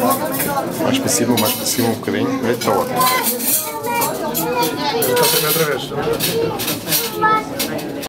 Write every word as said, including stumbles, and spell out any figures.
Mais para cima, mais para cima um bocadinho. Está ótimo. Está outra vez.